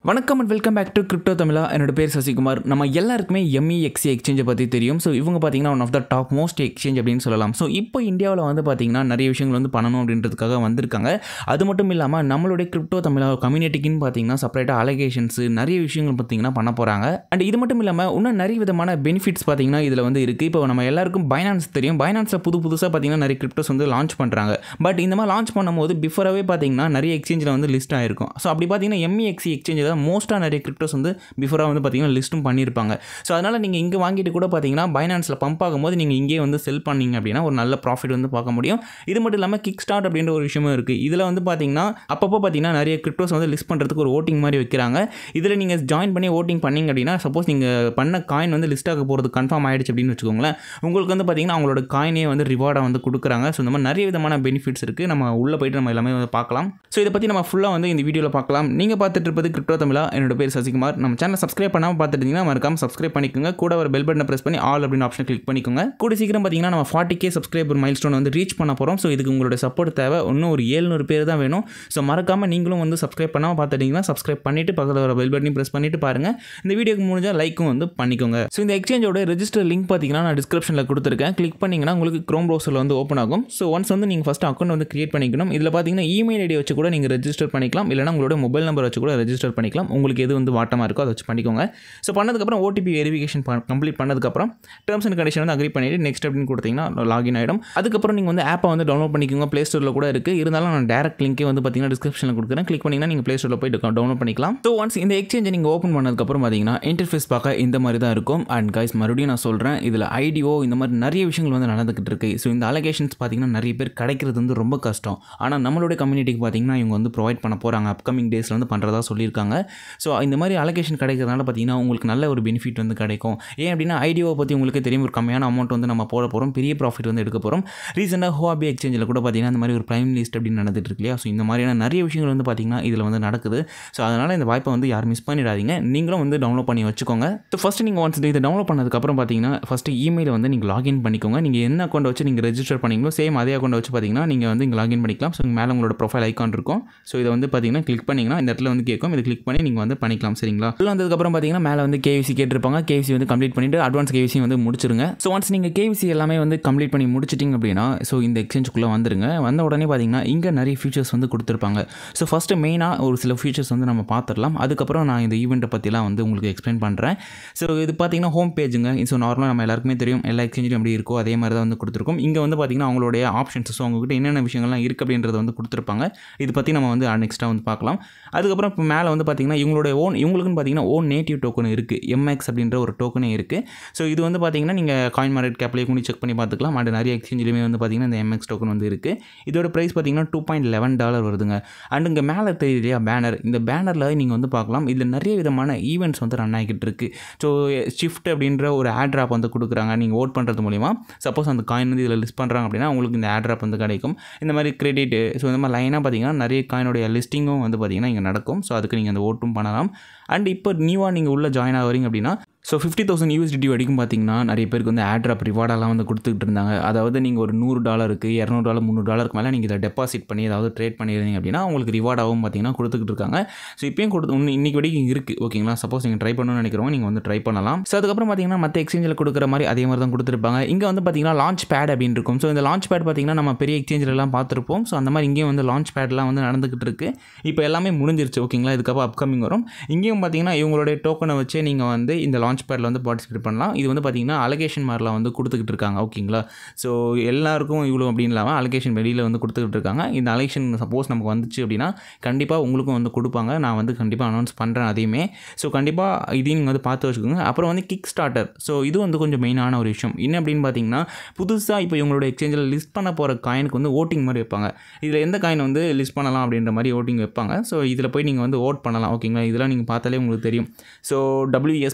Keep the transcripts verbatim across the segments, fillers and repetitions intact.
வணக்கம் and welcome back to Crypto Tamizha. என்னோட பேர் சசிகுமார். நம்ம எல்லாருக்குமே M E X C எக்ஸ்சேஞ்சை பற்றி தெரியும். ஸோ இவங்க பார்த்தீங்கன்னா one of the top most exchange அப்படின்னு சொல்லலாம். ஸோ இப்போ இந்தியாவில் வந்து பார்த்தீங்கன்னா நிறைய விஷயங்கள் வந்து பண்ணணும் அப்படின்றதுக்காக வந்திருக்காங்க. அது மட்டும் இல்லாமல் நம்மளுடைய கிரிப்டோ தமிழா கம்யூனிட்டிக்குன்னு பார்த்தீங்கன்னா செப்பரேட்டாக அலகேஷன்ஸு நிறைய விஷயங்கள் பார்த்தீங்கன்னா பண்ண போகிறாங்க. அண்ட் இது மட்டும் இல்லாமல் இன்னும் நிறைய விதமான பெனிஃபிட்ஸ் பார்த்தீங்கன்னா இதில் வந்து இருக்குது. இப்போ நம்ம எல்லாருக்கும் பைனான்ஸ் தெரியும். பைனான்ஸில் புது புதுசாக பார்த்தீங்கன்னா நிறைய கிரிப்டோஸ் வந்து லான்ச் பண்ணுறாங்க. பட் இந்த மாதிரி லான்ச் பண்ணும்போது பிஃபோராகவே பார்த்தீங்கன்னா நிறைய எக்ஸ்சேஞ்சில் வந்து லிஸ்ட் ஆகிருக்கும். ஸோ அப்படி பார்த்தீங்கன்னா M E X C எக்ஸ்சேஞ்சில் மோஸ்ட்டாக நிறைய கிரிப்டோஸ் வந்து பிஃபோராக வந்து பார்த்தீங்கன்னா லிஸ்ட்டும் பண்ணியிருப்பாங்க. ஸோ அதனால் நீங்கள் இங்கே வாங்கிட்டு கூட பார்த்தீங்கன்னா பைனான்ஸில் பம்ப் ஆகும்போது நீங்கள் இங்கே வந்து செல் பண்ணிங்க அப்படின்னா ஒரு நல்ல ப்ராஃபிட் வந்து பார்க்க முடியும். இது மட்டும் இல்லாமல் கிக் ஸ்டார்ட் அப்படின்ற ஒரு விஷயமும் இருக்குது. இதில் வந்து பார்த்தீங்கன்னா அப்பப்போ பார்த்தீங்கன்னா நிறைய கிரிப்டோஸ் வந்து லிஸ்ட் பண்ணுறதுக்கு ஒரு ஓட்டிங் மாதிரி வைக்கிறாங்க. இதில் நீங்கள் ஜாயின் பண்ணி ஓட்டிங் பண்ணிங்க அப்படின்னா சப்போஸ் நீங்கள் பண்ண காயின் வந்து லிஸ்ட் ஆக போகிறது கன்ஃபார்ம் ஆகிடுச்சு அப்படின்னு வச்சுக்கோங்களேன், உங்களுக்கு வந்து பார்த்தீங்கன்னா அவங்களோட காயினே வந்து ரிவார்டாக வந்து கொடுக்குறாங்க. ஸோ இந்த மாதிரி நிறைய விதமான பெனிஃபிட்ஸ் இருக்குது. நம்ம உள்ளே போய்ட்டு நம்ம எல்லாமே வந்து பார்க்கலாம். ஸோ இதை பற்றி நம்ம ஃபுல்லாக வந்து இந்த வீடியோவில் பார்க்கலாம். நீங்கள் பார்த்துட்டு இருப்பது கிரிப்டோ தமிழா. என்னோட பேர் சசிகுமார். நம்ம சேனல் சப்ஸ்கிரைப் பண்ணாமல் பார்த்துட்டீங்கன்னா மறக்காம சப்ஸ்கிரைப் பண்ணிக்கோங்க. கூட ஒரு பெல் பட்டனை ப்ரெஸ் பண்ணி ஆல் அப்படின்னு ஆப்ஷன் கிளிக் பண்ணிக்கோங்க. கூட சீக்கிரம் பார்த்தீங்கன்னா நம்ம forty K subscriber milestone வந்து ரீச் பண்ண போகிறோம். ஸோ இதுக்கு உங்களோட சப்போர்ட் தேவை. இன்னும் ஒரு ஏழுநூறு பேர் தான் வேணும். ஸோ மறக்காமல் நீங்களும் வந்து சப்ஸ்கிரைப் பண்ணாமல் பார்த்துட்டீங்கன்னா சப்ஸ்கிரைப் பண்ணிவிட்டு பக்கத்தில் ஒரு பெல் பட்டனையும் ப்ரெஸ் பண்ணிட்டு பாருங்கள். இந்த வீடியோக்கு முடிஞ்சால் லைக்கும் வந்து பண்ணிக்கோங்க. ஸோ இந்த எக்ஸ்சேஞ்சோட ரெஜிஸ்டர் லிங்க் பார்த்தீங்கன்னா நான் டிஸ்கிரிப்ஷனில் கொடுத்துருக்கேன். கிளிக் பண்ணிங்கன்னா உங்களுக்கு க்ரோம் ப்ரௌசரில் வந்து ஓப்பன் ஆகும். ஸோ ஒன்ஸ் வந்து நீங்கள் ஃபஸ்ட் அக்கௌண்ட் வந்து கிரியேட் பண்ணிக்கணும். இதில் பார்த்தீங்கன்னா இமெயில் ஐடி வச்சு கூட நீங்கள் ரெஜிஸ்டர் பண்ணிக்கலாம். இல்லைனா உங்களோட மொபைல் நம்பர் வச்சு கூட ரெஜிஸ்டர் பண்ணிக்கலாம். உங்களுக்கு எது வந்து வாட்டமாக இருக்கோ அதை வச்சு பண்ணிக்கோங்க. ஸோ பண்ணதுக்கப்புறம் ஓடிபி வெரிஃபிகேஷன் கம்ப்ளீட் பண்ணதுக்கப்புறம் டேர்ம்ஸ் அண்ட் கண்டிஷன் வந்து அக்ரி பண்ணிவிட்டு நெக்ஸ்ட் அப்படின்னு கொடுத்தீங்கன்னா லாகின் ஆகிடும். அதுக்கப்புறம் நீங்கள் வந்து ஆப்பை வந்து டவுன்லோட் பண்ணிக்கோங்க. ப்ளே ஸ்டோரில் கூட இருக்குது. இருந்தாலும் நான் டேரக்ட் லிங்கே வந்து பார்த்தீங்கன்னா டிஸ்கிரிப்ஷனில் கொடுக்குறேன். கிளிக் பண்ணிங்கன்னா நீங்கள் ப்ளே ஸ்டோரில் போய் டவுன்லோட் பண்ணிக்கலாம். ஸோ ஒன்ஸ் இந்த எக்ஸ்சேஞ்சை நீங்கள் ஓப்பன் பண்ணதுக்கப்புறம் பார்த்தீங்கன்னா இன்டர்ஃபேஸ் பார்க்க இந்த மாதிரி தான் இருக்கும். அண்ட் கைஸ் மறுபடியும் நான் சொல்கிறேன், இதில் ஐடியோ இந்த மாதிரி நிறைய விஷயங்கள் வந்து நடந்துகிட்டு இருக்கு. ஸோ இந்த அலகேஷன்ஸ் பார்த்தீங்கன்னா நிறைய பேர் கிடைக்கிறது வந்து ரொம்ப கஷ்டம். ஆனால் நம்மளுடைய கம்யூனிட்டிக்கு பார்த்தீங்கன்னா இவங்க வந்து ப்ரொவைட் பண்ண போகிறாங்க. அப்கமிங் டேஸில் வந்து பண்ணுறதா சொல்லியிருக்காங்க. ஸோ இந்த மாதிரி அலகேஷன் கிடைக்கிறதுனால பார்த்தீங்கன்னா உங்களுக்கு நல்ல ஒரு பெனிஃபிட் வந்து கிடைக்கும். ஏன் அப்படின்னா ஐடியோவை பற்றி உங்களுக்கு தெரியும். ஒரு கம்மியான அமௌண்ட் வந்து நம்ம போட போகிறோம், பெரிய ப்ராஃபிட் வந்து எடுக்க போகிறோம். ரீசெண்டாக ஹோபி எக்ஸ்சேஞ்சில் கூட பார்த்தீங்கன்னா இந்த மாதிரி ஒரு ப்ரைம் லிஸ்ட் அப்படின்னு நடந்துட்டு இருக்கு இல்லையா. ஸோ இந்த மாதிரியான நிறைய விஷயங்கள் வந்து பார்த்தீங்கன்னா இதில் வந்து நடக்குது. ஸோ அதனால் இந்த வாய்ப்பை வந்து யாரும் மிஸ் பண்ணிடாதீங்க. நீங்களும் வந்து டவுன்லோட் பண்ணி வச்சுக்கோங்க. ஸோ ஃபஸ்ட்டு நீங்கள் ஒன்ஸ் இதை டவுன்லோட் பண்ணதுக்கப்புறம் பார்த்தீங்கன்னா ஃபஸ்ட்டு இமெயில் வந்து நீங்கள் லாகின் பண்ணிக்கோங்க. நீங்கள் என்ன அக்கௌண்ட் வச்சு நீங்கள் ரெஜிஸ்டர் பண்ணிங்களோ சேம் அதே அக்கௌண்ட் வச்சு பார்த்தீங்கன்னா நீங்கள் வந்து இங்கே லாகின் பண்ணிக்கலாம். ஸோ மேலே உங்களோட ப்ரொஃபைல் ஐக்கான் இருக்கும். ஸோ இதை வந்து பார்த்தீங்கன்னா கிளிக் பண்ணிங்கன்னா இந்த இடத்துல வந்து கேட்கும். இதை கிளிக் பண்ணி நீங்கள் வந்து பண்ணிக்கலாம். சரிங்களா. உள்ள வந்ததுக்கப்புறம் பார்த்தீங்கன்னா மேலே வந்து கேவிசி கேட்டிருப்பாங்க. கேவிசி வந்து கம்ப்ளீட் பண்ணிட்டு அட்வான்ஸ் கேவிசி வந்து முடிச்சிருங்க. ஸோ ஒன்ஸ் நீங்கள் கேவிசி எல்லாமே வந்து கம்ப்ளீட் பண்ணி முடிச்சிட்டிங்க அப்படின்னா ஸோ இந்த எக்ஸ்சேஞ்சுக்குள்ளே வந்துருங்க. வந்த உடனே பார்த்தீங்கன்னா இங்கே நிறைய ஃபீச்சர்ஸ் வந்து கொடுத்துருப்பாங்க. ஸோ ஃபஸ்ட்டு மெயினாக ஒரு சில ஃபீச்சர்ஸ் வந்து நம்ம பார்த்துடலாம். அதுக்கப்புறம் நான் இந்த ஈவெண்ட்டை பற்றிலாம் வந்து உங்களுக்கு எக்ஸ்பிளைன் பண்ணுறேன். ஸோ இது பார்த்தீங்கன்னா ஹோம் பேஜுங்க. ஸோ நார்மலாக நம்ம எல்லாருக்குமே தெரியும் எல்லா எக்ஸ்சேஞ்சும் எப்படி இருக்கோ அதே மாதிரி தான் வந்து கொடுத்துருக்கோம். இங்கே வந்து பார்த்தீங்கன்னா அவங்களுடைய ஆப்ஷன்ஸ், ஸோ அவங்ககிட்ட என்னென்ன விஷயங்கள்லாம் இருக்குது அப்படின்றத வந்து கொடுத்துருப்பாங்க. இது பற்றி நம்ம வந்து நெக்ஸ்ட்டாக வந்து பார்க்கலாம். அதுக்கப்புறம் இப்போ மேலே வந்து பார்த்தீங்கன்னா இவங்களுடைய ஓன் இவங்களுக்குன்னு பார்த்தீங்கன்னா ஓன் நேட்டிவ் டோக்கன் இருக்குது. M E X C அப்படின்ற ஒரு டோக்கனே இருக்குது. ஸோ இது வந்து பார்த்தீங்கன்னா நீங்கள் காயின் மார்க்கெட் கேப்லேயே கூட செக் பண்ணி பார்த்துக்கலாம். அண்ட் நிறைய எக்ஸ்சேஞ்சிலுமே வந்து பார்த்தீங்கன்னா இந்த M E X C token வந்து இருக்குது. இதோட ப்ரைஸ் பார்த்தீங்கன்னா டூ பாயிண்ட் லெவன் டாலர் வருதுங்க. அண்ட் இங்கே மேலே தெரியுது இல்லையா பேனர், இந்த பேனரில் நீங்கள் வந்து பார்க்கலாம். இதில் நிறைய விதமான ஈவெண்ட்ஸ் வந்து ரன் ஆகிட்டு இருக்குது. ஸோ ஷிஃப்ட் அப்படின்ற ஒரு airdrop வந்து கொடுக்குறாங்க. நீங்கள் ஓட் பண்ணுறது மூலிமா சப்போஸ் அந்த காயின் வந்து இதில் லிஸ்ட் பண்ணுறாங்க அப்படின்னா உங்களுக்கு இந்த airdrop வந்து கிடைக்கும். இந்த மாதிரி கிரெடிட், ஸோ இந்த மாதிரி லைனாக பார்த்தீங்கன்னா நிறைய காயினுடைய லிஸ்டிங்கும் வந்து பார்த்தீங்கன்னா இங்கே நடக்கும். ஸோ அதுக்கு நீங்கள் அந்த ஓட்டும் பண்ணலாம். அண்ட் இப்போ நியூவாக நீங்கள் உள்ளே ஜாயின் ஆகிறீங்க அப்படின்னா so fifty thousand U S D T வரைக்கும் பார்த்தீங்கன்னா நிறைய பேருக்கு வந்து airdrop ரிவார்டெல்லாம் வந்து கொடுத்துக்கிட்டு இருந்தாங்க. அதாவது நீங்கள் ஒரு நூறு டாலருக்கு இரநூறு டாலர் முந்நூறு டாலருக்கு மேலே நீங்கள் இதை டெபாசிட் பண்ணி ஏதாவது ட்ரேட் பண்ணியிருந்தீங்க அப்படின்னா உங்களுக்கு ரிவார்டாகவும் பார்த்தீங்கன்னா கொடுத்துக்கிட்டு இருக்காங்க. ஸோ இப்போயும் கொடுத்து இன்னும் இன்றைக்கி வரைக்கும் இருக்குது. ஓகேங்களா. சப்போஸ் நீங்கள் ட்ரை பண்ணணும்னு நினைக்கிறவங்க நீங்கள் வந்து ட்ரை பண்ணலாம். ஸோ அதுக்கப்புறம் பார்த்தீங்கன்னா மற்ற எக்ஸ்சேஞ்சில் கொடுக்குற மாதிரி அதே மாதிரி தான் கொடுத்துருப்பாங்க. இங்கே வந்து பார்த்தீங்கன்னா லான்ச் பேட் அப்படின்னு இருக்கும். ஸோ இந்த லான்ச் பேட் பார்த்தீங்கன்னா நம்ம பெரிய எக்ஸ்சேஞ்சிலலாம் பார்த்துருப்போம். ஸோ அந்த மாதிரி இங்கேயும் வந்து லான்ச் பேட்லாம் வந்து நடந்துக்கிட்டு இருக்குது. இப்போ எல்லாமே முடிஞ்சிருச்சு. ஓகேங்களா. இதுக்கப்புறம் அப்கமிங் வரும். இங்கேயும் பார்த்தீங்கன்னா இவங்களுடைய டோக்கனை வச்சு நீங்கள் வந்து இந்த லான்ச் பேடில் வந்து பார்ட்டிசிபேட் பண்ணலாம். இது வந்து பார்த்தீங்கன்னா அலகேஷன் மாதிரிலாம் வந்து கொடுத்துக்கிட்டு இருக்காங்க. ஓகேங்களா. ஸோ எல்லாருக்கும் இவ்வளோ அப்படின்னு இல்லாமல் அலகேஷன் வெளியில் வந்து கொடுத்துக்கிட்டு இருக்காங்க. இந்த அலகேஷன் சப்போஸ் நமக்கு வந்துச்சு அப்படின்னா கண்டிப்பாக உங்களுக்கும் வந்து கொடுப்பாங்க. நான் வந்து கண்டிப்பாக அனௌன்ஸ் பண்ணுறேன் அதையுமே. ஸோ கண்டிப்பாக இதையும் நீங்கள் வந்து பார்த்து வச்சுக்கோங்க. அப்புறம் வந்து கிக் ஸ்டார்டர். ஸோ இது வந்து கொஞ்சம் மெயினான ஒரு விஷயம். என்ன அப்படின்னு பார்த்தீங்கன்னா புதுசாக இப்போ இவங்களோட எக்ஸ்சேஞ்சில் லிஸ்ட் பண்ண போகிற காயினுக்கு வந்து ஓட்டிங் மாதிரி வைப்பாங்க. இதில் எந்த காயின் வந்து லிஸ்ட் பண்ணலாம் அப்படின்ற மாதிரி ஓட்டிங் வைப்பாங்க. ஸோ இதில் போய் நீங்கள் வந்து ஓட் பண்ணலாம். ஓகேங்களா. இதெல்லாம் நீங்கள் பார்த்தாலே உங்களுக்கு தெரியும். So W S P P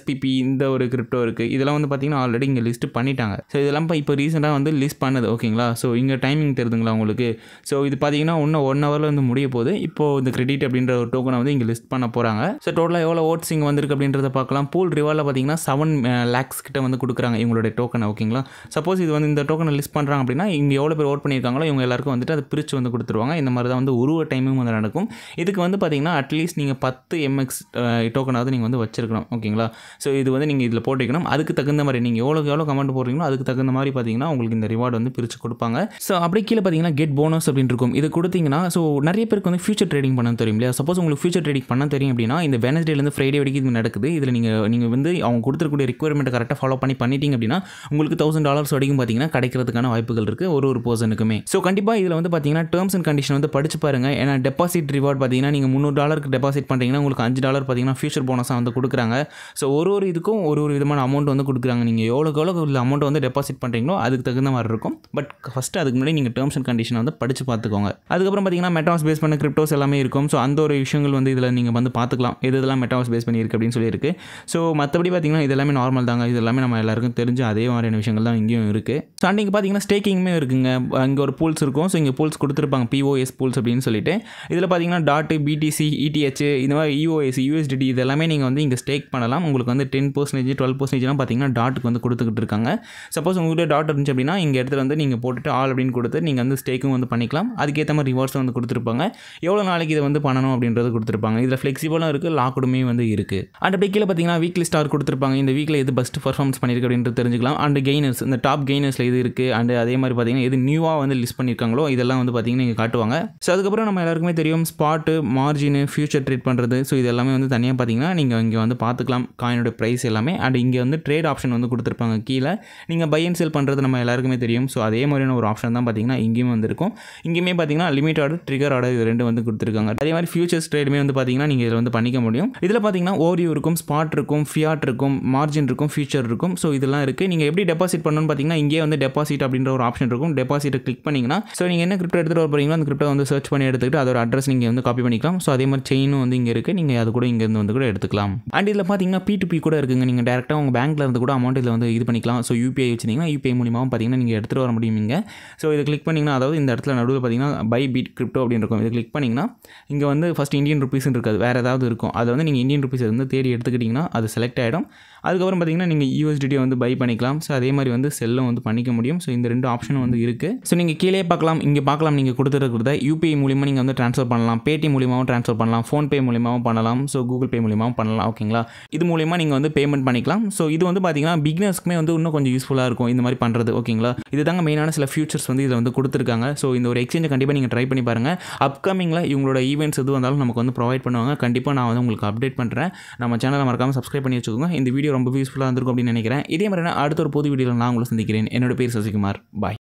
இந்த ஒரு கிரிப்டோ இருக்குது, இதெல்லாம் வந்து பார்த்தீங்கன்னா ஆல்ரெடி இங்கே லிஸ்ட் பண்ணிட்டாங்க. ஸோ இதெல்லாம் இப்போ இப்போ ரீசெண்டாக வந்து லிஸ்ட் பண்ணுது. ஓகேங்களா? ஸோ இங்கே டைமிங் தெரியுதுங்களா உங்களுக்கு? ஸோ இது பார்த்தீங்கன்னா இன்னும் ஒன் ஹவரில் வந்து முடிய போகுது. இப்போது இந்த கிரெடிட் அப்படின்ற ஒரு டோக்கனை வந்து இங்கே லிஸ்ட் பண்ண போகிறாங்க. ஸோ டோட்டலாக எவ்வளோ ஓட்ஸ் இங்கே வந்திருக்கு அப்படின்றத பார்க்கலாம். பூல் ரிவார்டில் பார்த்தீங்கன்னா செவன் லேக்ஸ் கிட்ட வந்து கொடுக்குறாங்க இவங்களுடைய டோக்கனை. ஓகேங்களா? சப்போஸ் இது வந்து இந்த டோக்கனை லிஸ்ட் பண்ணுறாங்க அப்படின்னா இங்கே எவ்வளோ பேர் ஓட் பண்ணியிருக்காங்களோ இவங்க எல்லாருக்கும் வந்துட்டு அதை பிரித்து வந்து கொடுத்துருவாங்க. இந்த மாதிரி தான் வந்து ஒரு ஒரு டைமும் வந்து நடக்கும். இதுக்கு வந்து பார்த்தீங்கன்னா அட்லீஸ்ட் நீங்கள் பத்து எம்எக்ஸ் டோக்கனாவது நீங்கள் வந்து வச்சிருக்கணும். ஓகேங்களா? ஸோ இது வந்து நீங்கள் இதில் போட்டுக்கணும். அதுக்கு தகுந்த மாதிரி நீங்கள் எவ்வளோ எவ்வளோ கமெண்ட் போடுறீங்களோ அதுக்கு தகுந்த மாதிரி பார்த்தீங்கன்னா உங்களுக்கு இந்த ரிவார்டு வந்து பிரித்து கொடுப்பாங்க. ஸோ அப்படி கீழே பார்த்தீங்கன்னா கெட் போனஸ் அப்படின்னு இருக்கும். இது கொடுத்தீங்கன்னா ஸோ நிறைய பேருக்கு வந்து ஃபியூச்சர் ட்ரேடிங் பண்ண தெரியும் இல்லையா? சப்போஸ் உங்களுக்கு ஃபியூச்சர் ட்ரேடிங் பண்ண தெரியும் அப்படின்னா இந்த வெனஸ்டேலேருந்து ஃப்ரைடே வரைக்கும் இது நடக்குது. இதில் நீங்கள் நீங்கள் வந்து அவங்க கொடுத்துருக்கூடிய ரிக்வயர்மெண்ட்டை கரெக்டாக ஃபாலோ பண்ணி பண்ணிட்டீங்க அப்படின்னா உங்களுக்கு தௌசண்ட் டாலர்ஸ் வரைக்கும் பார்த்தீங்கன்னா கிடைக்கிறதுக்கான வாய்ப்புகள் இருக்குது ஒரு ஒரு பர்சனுக்குமே. ஸோ கண்டிப்பாக இதில் வந்து பார்த்தீங்கன்னா டேர்ம்ஸ் அண்ட் கண்டிஷன் வந்து படிச்சு பாருங்க. ஏன்னா டெபாசிட் ரிவார்ட் பார்த்தீங்கன்னா நீங்கள் முந்நூறு டாலருக்கு டெபாசிட் பண்ணுறீங்கன்னா உங்களுக்கு அஞ்சு டாலர் பார்த்தீங்கன்னா ஃபியூச்சர் போனஸாக வந்து கொடுக்குறாங்க. ஸோ ஒரு ஒரு இதுக்கும் ஒரு ஒரு விதமான அமௌண்ட் வந்து கொடுக்குறாங்க. நீங்கள் எவ்வளோக்கு எவ்வளோ உள்ள அமௌண்ட் வந்து டெபாசிட் பண்ணுறீங்களோ அதுக்கு தகுந்த மாதிரி இருக்கும். பட் ஃபஸ்ட்டு அதுக்கு முன்னாடி நீங்கள் டேர்ம்ஸ் அண்ட் கண்டிஷன் வந்து படித்து பார்த்துக்கோங்க. அதுக்கப்புறம் பார்த்தீங்கன்னா மெட்டாஸ் பேஸ் பண்ண கிரிப்டோஸ் எல்லாமே இருக்கும். ஸோ அந்த ஒரு விஷயங்கள் வந்து இதில் நீங்கள் வந்து பார்த்துக்கலாம். எது இதெல்லாம் மெட்டாஸ் பேஸ் பண்ணியிருக்கு அப்படின்னு சொல்லியிருக்கு. ஸோ மற்றபடி பார்த்தீங்கன்னா இது எல்லாமே நார்மல் தாங்க. இது எல்லாமே நம்ம எல்லாருக்கும் தெரிஞ்ச அதே மாதிரியான விஷயங்கள் தான் இங்கேயும் இருக்குது. ஸோ அண்ட் இங்கே பார்த்தீங்கன்னா ஸ்டேக்கிங்குமே இருக்குங்க. இங்கே ஒரு பூல்ஸ் இருக்கும். ஸோ இங்கே பூல்ஸ் கொடுத்துருப்பாங்க பிஓஎஸ் பூல்ஸ் அப்படின்னு சொல்லிட்டு. இதில் பார்த்தீங்கன்னா டாட்டு பிடிசி இடிஹெச் இந்த மாதிரி யூஓஎஸ் யூஎஸ்டிடி இது எல்லாமே நீங்கள் வந்து இங்கே ஸ்டேக் பண்ணலாம். உங்களுக்கு வந்து டென் பர்சன்டேஜ் டுவெல் பர்சன்டேஜ்லாம் பார்த்தீங்கன்னா டாட்டுக்கு வந்து கொடுத்துக்கிட்டு இருக்காங்க. சப்போஸ் உங்கள்கிட்ட டாட் இருந்துச்சு அப்படின்னா இங்கே இடத்துல வந்து நீங்கள் போட்டுட்டு ஆல் அப்படின்னு கொடுத்து நீங்கள் வந்து ஸ்டேக்கும் வந்து பண்ணிக்கலாம். அதுக்கேற்ற மாதிரி ரிவார்ட்ஸ் வந்து கொடுத்துருப்பாங்க. எவ்வளோ நாளைக்கு இதை வந்து பண்ணணும் அப்படின்றது கொடுத்துருப்பாங்க. இதில் ஃப்ளெக்சிபிளாக இருக்குது, லாக்குடுமே வந்து இருக்குது. அண்ட் அப்படி கீழே பார்த்தீங்கன்னா வீக்லி ஸ்டார் கொடுத்துருப்பாங்க. இந்த வீக்கில் எது பெஸ்ட் பர்ஃபார்மன்ஸ் பண்ணியிருக்கு அப்படின்றது தெரிஞ்சுக்கலாம். அண்ட் கெய்னர்ஸ் இந்த டாப் கெய்னர்ஸில் இது இருக்குது. அண்ட் அதே மாதிரி பார்த்தீங்கன்னா எது நியூவாக வந்து லிஸ்ட் பண்ணியிருக்காங்களோ இதெல்லாம் வந்து பார்த்தீங்கன்னா இங்கே காட்டுவாங்க. ஸோ அதுக்கப்புறம் நம்ம எல்லாருக்குமே தெரியும் ஸ்பாட்டு மார்ஜின் ஃபியூச்சர் ட்ரேட் பண்ணுறது. ஸோ இது எல்லாமே வந்து தனியாக பார்த்தீங்கன்னா நீங்கள் இங்கே வந்து பார்த்துக்கலாம் காயினோட ப்ரைஸ் எல்லாமே. அண்ட் இங்கே வந்து ட்ரேட் ஆப்ஷன் வந்து கொடுத்துருப்பாங்க கீழே. நீங்கள் பை அண்ட் செல் பண்ணுறது நம்ம எல்லாருக்குமே தெரியும். ஸோ அதே மாதிரியான ஒரு ஆப்ஷன் தான் பார்த்தீங்கன்னா இங்கேயும் வந்து இருக்கும். இங்கேயுமே பார்த்தீங்கன்னா லிமிட் ஆர்டர் ட்ரிகர் ஆர்டர் இது ரெண்டு வந்து கொடுத்துருக்காங்க. அதே மாதிரி ஃபியூச்சர்ஸ் ட்ரேடுமே வந்து பார்த்தீங்கன்னா நீங்கள் இதில் வந்து பண்ணிக்க முடியும். இதில் பார்த்தீங்கன்னா ஓரியோ இருக்கும், ஸ்பாட் இருக்கும், ஃபியாட் இருக்கும், மார்ஜின் இருக்கும், ஃபியூச்சர் இருக்கும். ஸோ இதெல்லாம் இருக்குது. நீங்கள் எப்படி டெபாசிட் பண்ணணும்னு பார்த்தீங்கன்னா இங்கே வந்து டெபாசிட் அப்படின்ற ஒரு ஆப்ஷன் இருக்கும். டெபாசிட்டை கிளிக் பண்ணிங்கன்னா ஸோ நீங்கள் என்ன கிரிப்டோ எடுத்துகிட்டு வர போகிறீங்களோ அந்த கிரிப்டோ வந்து சர்ச் பண்ணி எடுத்துக்கிட்டு அதோட அட்ரஸ் நீங்கள் வந்து காப்பி பண்ணிக்கலாம். ஸோ அதே மாதிரி செயினும் வந்து இங்கே இருக்குது. நீங்கள் அது கூட இங்கேருந்து வந்து கூட எடுத்துக்கலாம். அண்ட் இதில் பார்த்தீங்கன்னா பி டு பி கூட இருக்குங்க. நீங்கள் டேரெக்டாக உங்கள் பேங்க்கில் இருந்து கூட அமௌண்ட் இதில் வந்து இது பண்ணிக்கலாம். ஸோ யூபிஐ வச்சிங்கன்னா யூபிஐ மூலியமாகவும் பார்த்தீங்கன்னா நீங்கள் எடுத்துகிட்டு வர முடியும் இங்கே. ஸோ இதை கிளிக் பண்ணிங்கன்னா அதாவது இந்த இடத்துல நடுவில் பார்த்தீங்கன்னா பை பீட் கிரிப்டோ அப்படின்னு இருக்கும். இதை கிளிக் பண்ணிங்கன்னா இங்கே வந்து ஃபஸ்ட் இந்தியன் ருபீஸ்ன்னு இருக்காது, வேறு ஏதாவது இருக்கும். அதை வந்து நீங்கள் இந்தியன் ருபீஸ் வந்து தேடி எடுத்துக்கிட்டிங்கன்னா அது செலக்ட் ஆகிடும். அதுக்கப்புறம் பார்த்தீங்கன்னா நீங்கள் யூஎஸ்டிடி வந்து பை பண்ணிக்கலாம். ஸோ அதே மாதிரி வந்து செல்லும் வந்து பண்ணிக்க முடியும். ஸோ இந்த ரெண்டு ஆப்ஷனும் வந்து இருக்குது. ஸோ நீங்கள் கீழே பார்க்கலாம், இங்கே பார்க்கலாம் நீங்கள் கொடுத்துருக்கிறத யூபிஐ மூலிமா நீங்கள் வந்து ட்ரான்ஸ்ஃபர் பண்ணலாம், பேடிஎம் மூலியமாகவும் ட்ரான்ஸ்ஃபர் பண்ணலாம், ஃபோன்பே மூலியமாகவும் பண்ணலாம், ஸோ கூகுள் பே மூலியமாகவும் பண்ணலாம். ஓகேங்களா? இது மூலிமா நீங்கள் வந்து பேமெண்ட் பண்ணிக்கலாம். ஸோ இது வந்து பார்த்தீங்கன்னா பிகினர்ஸ்க்குமே வந்து இன்னும் கொஞ்சம் யூஸ்ஃபுல்லாக இருக்கும் இந்த மாதிரி பண்ணுறது. ஓகேங்களா? இது தாங்க மெயினான சில ஃபியூச்சர்ஸ் வந்து இதில் வந்து கொடுத்துருக்காங்க. ஸோ இந்த ஒரு எக்ஸ்சேஞ்சை கண்டிப்பாக நீங்கள் ட்ரை பண்ணி பாருங்கள். அப்கமிங்கில் இவங்களோட ஈவெண்ட்ஸ் எது வந்தாலும் நமக்கு வந்து ப்ரொவைட் பண்ணுவாங்க. கண்டிப்பாக நான் வந்து உங்களுக்கு அப்டேட் பண்ணுறேன். நம்ம சேனலை மறக்காமல் சப்ஸ்கிரைப் பண்ணி வச்சுக்கோங்க. இந்த வீடியோ ரொம்ப யூஸ்ஃபுல்லாக இருந்திருக்கும் அப்படின்னு நினைக்கிறேன். இதே மாதிரி அடுத்த ஒரு புது வீடியோவில் நான் உங்களை சந்திக்கிறேன். என்னோட பேர் சசிகுமார். பாய்.